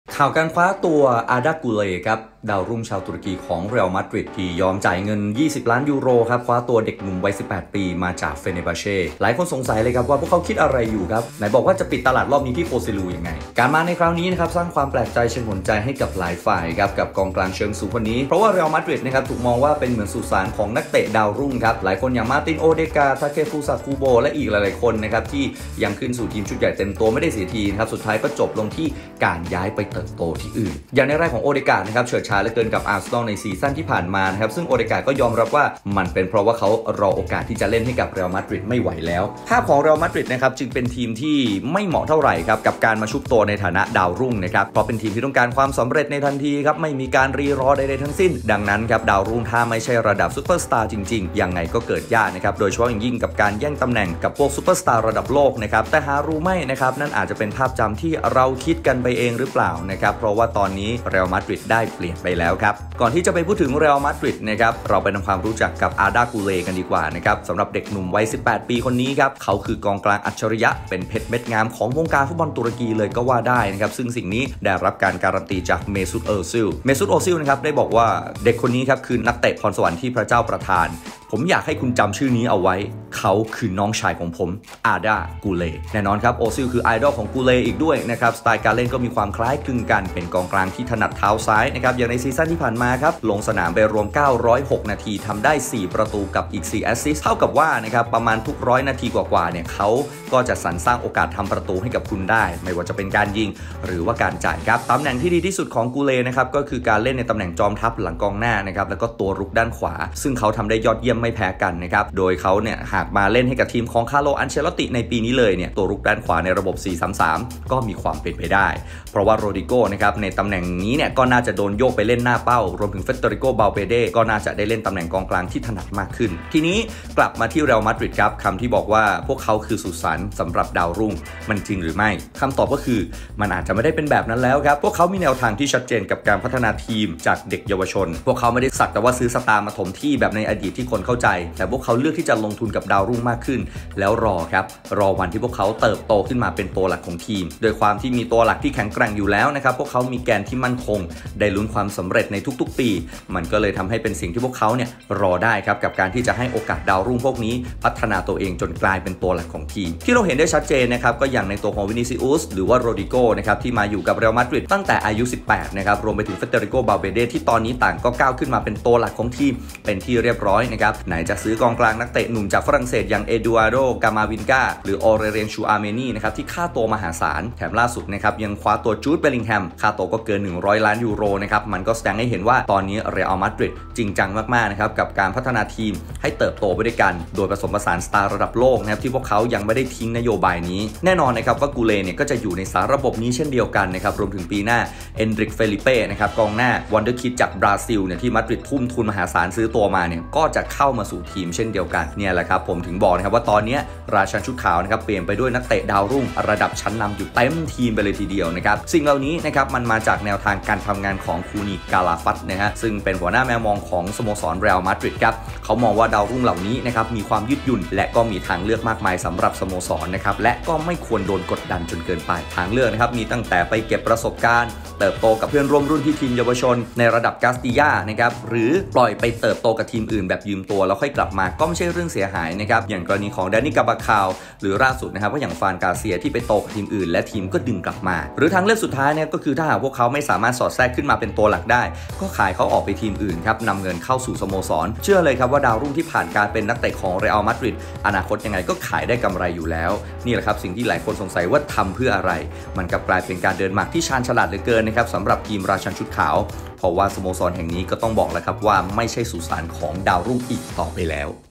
ข่าวการคว้าตัวอาร์ดากูเลครับดาวรุ่งชาวตุรกีของเรอัลมาดริดที่ยอมจ่ายเงิน20 ล้านยูโรครับคว้าตัวเด็กหนุ่มวัย18 ปีมาจากเฟเนบาเช่หลายคนสงสัยเลยครับว่าพวกเขาคิดอะไรอยู่ครับไหนบอกว่าจะปิดตลาดรอบนี้ที่โฟซิลูยังไงการมาในคราวนี้นะครับสร้างความแปลกใจเชิงหนใจให้กับหลายฝ่ายครับกับกองกลางเชิงสูงคนนี้เพราะว่าเรอัลมาดริดนะครับถูกมองว่าเป็นเหมือนสุสานของนักเตะดาวรุ่งครับหลายคนอย่างมาร์ตินโอเดกาทาเคฟุซาคูโบและอีกหลายๆคนนะครับที่ยังขึ้นสู่ทีมชุดใหญ่เต็มตัวไม่ได้เสียทีครับสุดท้ายก็จบลงที่การย้ายไปเติบโตที่อื่นอย่างในรายของโอเดกานะครับเฉิดฉายเหลือเกินกับอาร์เซนอลในซีซั่นที่ผ่านมานะครับซึ่งโอเดกาก็ยอมรับว่ามันเป็นเพราะว่าเขารอโอกาสที่จะเล่นให้กับเรอัลมาดริดไม่ไหวแล้วภาพของเรอัลมาดริดนะครับจึงเป็นทีมที่ไม่เหมาะเท่าไหร่ครับกับการมาชุบตัวในฐานะดาวรุ่งนะครับเพราะเป็นทีมที่ต้องการความสำเร็จในทันทีครับไม่มีการรีรอใดๆทั้งสิ้นดังนั้นครับดาวรุ่งถ้าไม่ใช่ระดับซุปเปอร์สตาร์จริงๆยังไงก็เกิดยากนะครับโดยเฉพาะอย่างยิ่งกับการแย่งตำแหน่งกับพวกซุปเปอร์สตาร์ระดับโลกนะครับแต่หารู้ไหมนะครับนั่นอาจจะเป็นภาพจำที่เราคิดกันไปเองหรือเปล่านะครับเพราะว่าตอนนี้เรอัลมาดริดได้เปลี่ยนไปแล้วครับก่อนที่จะไปพูดถึงเรอัลมาดริดนะครับเราไปทำความรู้จักกับอาร์ดากูเลกันดีกว่านะครับสำหรับเด็กหนุ่มวัย18 ปีคนนี้ครับเขาคือกองกลางอัจฉริยะเป็นเพชรเม็ดงามของวงการฟุตบอลตุรกีเลยก็ว่าได้นะครับซึ่งสิ่งนี้ได้รับการการันตีจากเมซุตโอซิลนะครับได้บอกว่าเด็กคนนี้ครับคือนักเตะพรสวรรค์ที่พระเจ้าประทานผมอยากให้คุณจำชื่อนี้เอาไว้เขาคือน้องชายของผมอาร์ดากูเลแน่นอนครับโอซิลคือไอดอลของกูเลอีกด้วยนะครับสไตล์การเล่นก็มีความคล้ายคลึงกันเป็นกองกลางที่ถนัดเท้าซ้ายนะครับอย่างในซีซั่นที่ผ่านมาครับลงสนามไปรวม906 นาทีทำได้4 ประตูกับอีก4 แอสซิสต์เท่ากับว่านะครับประมาณทุก100 นาทีกว่าเนี่ยเขาก็จะสรรสร้างโอกาสทำประตูให้กับคุณได้ไม่ว่าจะเป็นการยิงหรือว่าการจ่ายครับตำแหน่งที่ดีที่สุดของกูเลนะครับก็คือการเล่นในตำแหน่งจอมทัพหลังกองหน้านะครับแล้วก็ตัวรุกด้านขวาซึ่งเขาทำได้ยอดเยี่ยมไม่แพ้กันนะครับโดยเขาเนี่ยหากมาเล่นให้กับทีมของคาร์โล อันเชลอตติในปีนี้เลยเนี่ยตัวรุกด้านขวาในระบบ 4-3-3 ก็มีความเป็นไปได้เพราะว่าโรดิโก้นะครับในตำแหน่งนี้เนี่ยก็น่าจะโดนโยกไปเล่นหน้าเป้ารวมถึงเฟเดริโก บาลเปเดก็น่าจะได้เล่นตำแหน่งกองกลางที่ถนัดมากขึ้นทีนี้กลับมาที่เรอัลมาดริดครับคำที่บอกว่าพวกเขาคือสุสานสำหรับดาวรุ่งมันจริงหรือไม่คำตอบก็คือมันอาจจะไม่ได้เป็นแบบนั้นแล้วครับพวกเขามีแนวทางที่ชัดเจนกับการพัฒนาทีมจากเด็กเยาวชนพวกเขาไม่ได้สักแต่ว่าซื้อสตาร์มาถมที่แบบในอดีตที่คนเข้าใจแต่พวกเขาเลือกที่จะลงทุนกับดาวรุ่งมากขึ้นแล้วรอวันที่พวกเขาเติบโตขึ้นมาเป็นตัวหลักของทีมโดยความที่มีตัวหลักที่แข็งแกร่งอยู่แล้วนะครับพวกเขามีแกนที่มั่นคงได้ลุ้นความสำเร็จในทุกๆปีมันก็เลยทำให้เป็นสิ่งที่พวกเขาเนี่ยรอได้ครับกับการที่จะให้โอกาสดาวรุ่งพวกนี้พัฒนาตัวเองจนกลายเป็นตัวหลักของทีมที่เราเห็นได้ชัดเจนนะครับก็อย่างในตัวของวินิซิอุสหรือว่าโรดิโกนะครับที่มาอยู่กับเรอัลมาดริดตั้งแต่อายุ18นะครับรวมไปถึงเฟเดริโก บาลเปเดที่ตอนนี้ต่างก็ก้าวขึ้นมาเป็นตัวหลักของทีมเป็นที่เรียบร้อยนะครับไหนจะซื้อกองกลางนักเตะหนุ่มจากฝรั่งเศสอย่างเอดูอาร์โด กามาวินกาหรือออเรเรียน ชูอาร์เมนีนะครับที่ค่าตัวมหาศาลแถมล่าสุดนะครับยังคว้าตัวจูด เบลลิงแฮมค่าตัวก็เกิน100 ล้านยูโรนะครับมันก็แสดงให้เห็นว่าตอนนี้เรอัลมาดริดจริงจังมากๆนะครับกับการพัฒนาทีมให้เติบโตไปด้วยกันโดยผสมผสานสตาร์ระดับโลกนะครับที่พวกเขายังไม่ได้ทิ้งนโยบายนี้แน่นอนนะครับว่ากูเลเนี่ยก็จะอยู่ในสารระบบนี้เช่นเดียวกันนะครับรวมถึงปีหน้าเอนดริก เฟลิเป้นะครับกองหน้าวันเดอร์คิดจากบราซิลเนี่ยที่มาดริดทุ่มทุนมหาศาลซื้อตัวมาเนี่ยก็จะเข้ามาสู่ทีมเช่นเดียวกันเนี่ยแหละครับผมถึงบอกนะครับว่าตอนนี้ราชันชุดขาวนะครับเปลี่ยนไปด้วยนักเตะดาวรุ่งระดับชั้นนำอยู่เต็มทีมไปเลยทีเดียวนะครับสิ่งเหล่านี้นะครับมันมาจากแนวทางการทำงานของคูนิกาลาฟัตนะฮะซึ่งเป็นหัวหน้าแมวมองของสโมสรเรอัลมาดริดครับเขามองว่าดาวรุ่งเหล่านี้นะครับมีความยืดหยุ่นและก็มีทางเลือกมากมายสำหรับสโมสรนะครับและก็ไม่ควรโดนกดดันจนเกินไปทางเลือกนะครับมีตั้งแต่ไปเก็บประสบการณ์เติบโตกับเพื่อนร่วมรุ่นที่ทีมเยาวชนในระดับกาสติยานะครับหรือปล่อยไปเติบโตกับทีมอื่นแบบยืมตัวแล้วค่อยกลับมาก็ไม่ใช่เรื่องเสียหายนะครับอย่างกรณีของแดนนี่ กาบาคาวหรือล่าสุดนะครับก็อย่างฟานกาเซียที่ไปโตกับทีมอื่นและทีมก็ดึงกลับมาหรือทางเลือกสุดท้ายเนี่ยก็คือถ้าหากพวกเขาไม่สามารถสอดแทรกขึ้นมาเป็นตัวหลักได้ก็ขายเขาออกไปทีมอื่นครับนำเงินเข้าสู่สโมสรเชื่อเลยครับว่าดาวรุ่งที่ผ่านการเป็นนักเตะของเรอัลมาดริดอนาคตยังไงก็ขายได้กำไรอยู่แล้วนี่แหละครับสิ่งที่หลายคนสงสัยว่าทำเพื่ออะไรมันกลับกลายเป็นการเดินหมากที่ชาญฉลาดเหลือเกินนะครับสำหรับทีมราชันชุดขาวเพราะว่าสโมสรแห่งนี้ก็ต้องบอกแล้วครับว่าไม่ใช่สุสานของดาวรุ่งอีกต่อไปแล้ว